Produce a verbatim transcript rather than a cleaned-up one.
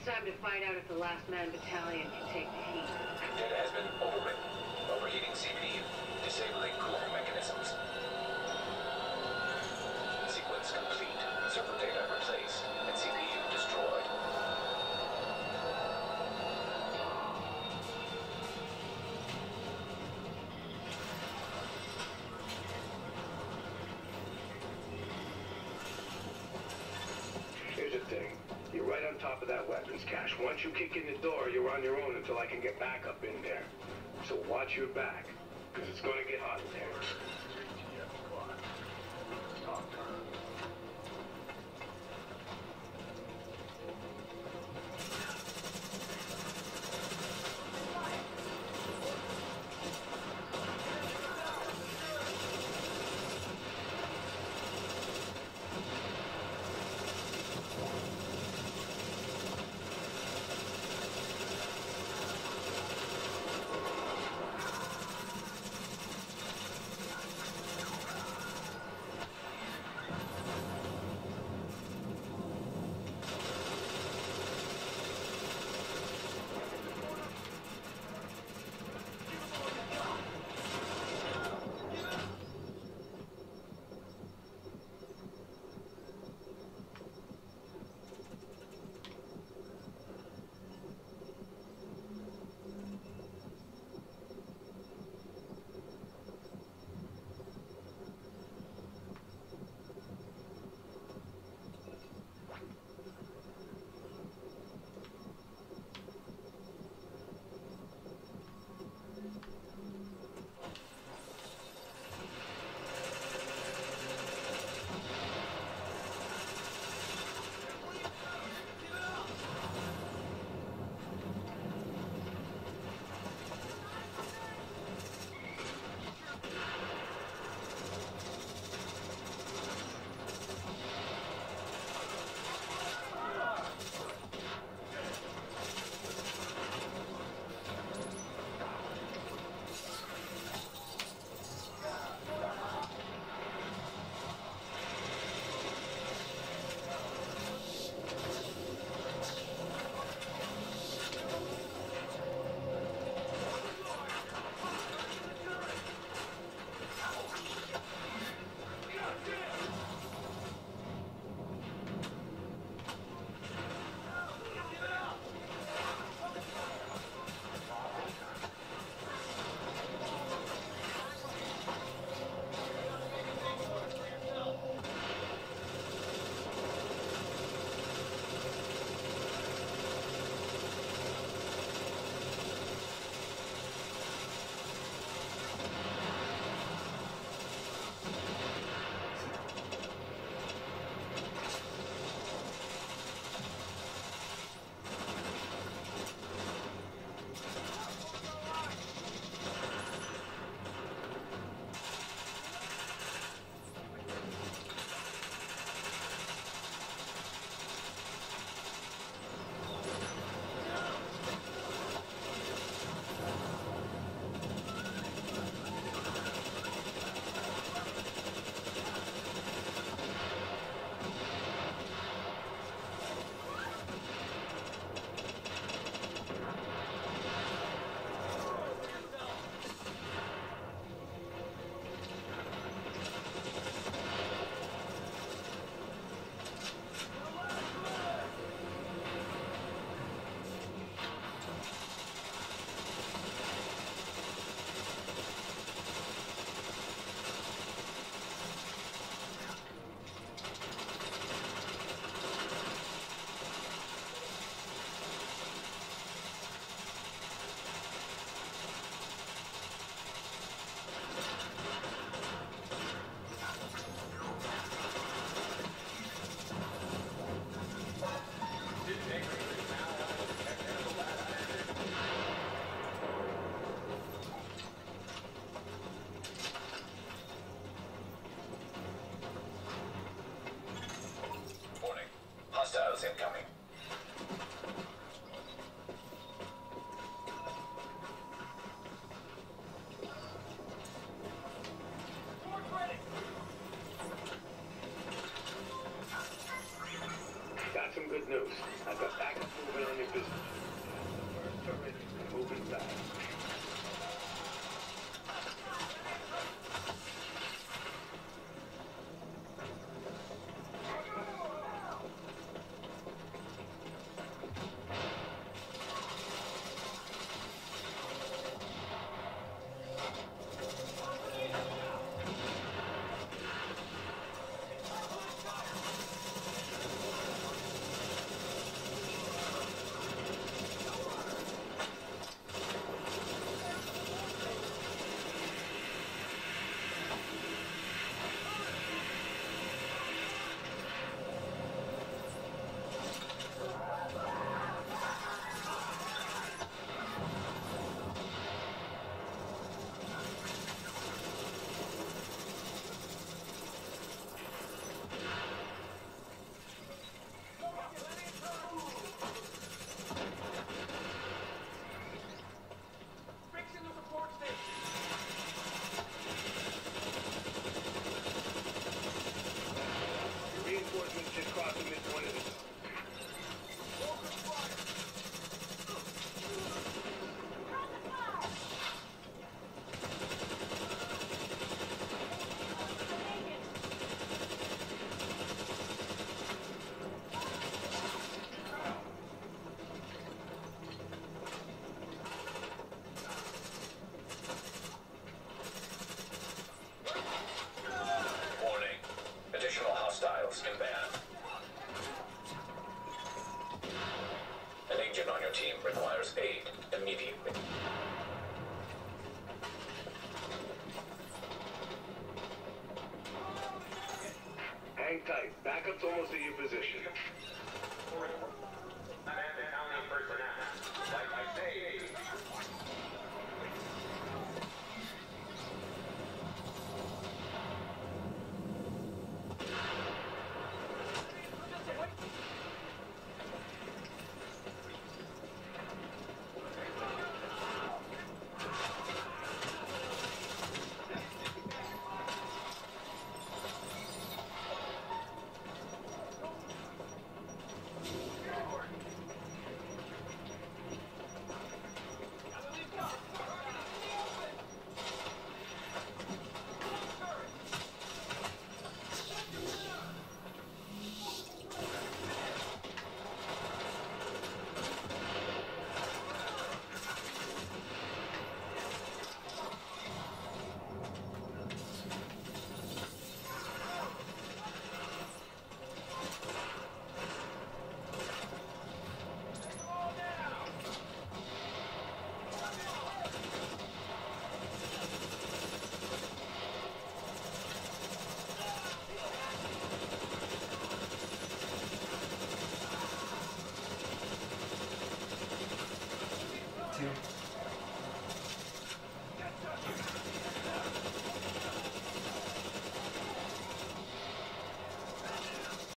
time to find out if the Last Man Battalion can take the heat. Data has been overwritten. Overheating C P U. Disabling cooling mechanisms. Sequence complete. Server data replaced. And C P U destroyed. Here's the thing. You're right on top of that weapons cache. Once you kick in the door, you're on your own until I can get back up in there. So watch your back, because it's going to get hot in there. Hostiles incoming. Got some good good news. I've got backup moving on your business. First turret, moving fast. Reinforcements just crossed the midpoint of this. Warning. Additional hostiles inbound. An agent on your team requires aid immediately. Hang tight. Backup's almost at your position. Two.